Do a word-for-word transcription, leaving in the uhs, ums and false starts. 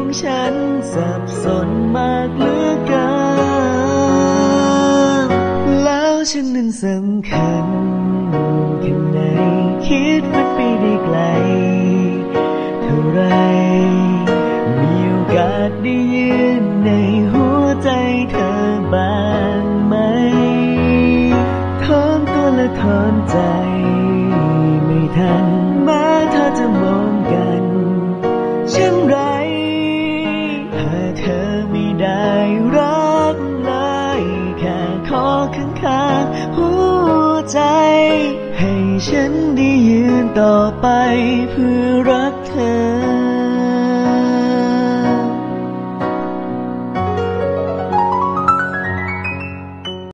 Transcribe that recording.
ของฉันสับสนมากเหลือเกินแล้วฉันนั้นสำคัญแค่ไหนคิดว่าไปได้ไกลเท่าไรมีโอกาสได้ยืนในหัวใจเธอบ้างไหมถอนตัวและถอนใจไม่ทันแม้เธอจะมองกันเช่นไรหากเธอไม่ได้รักเลยแค่ขอข้างข้างหัวใจให้ฉันได้ยืนต่อไปเพื่อรักเธอ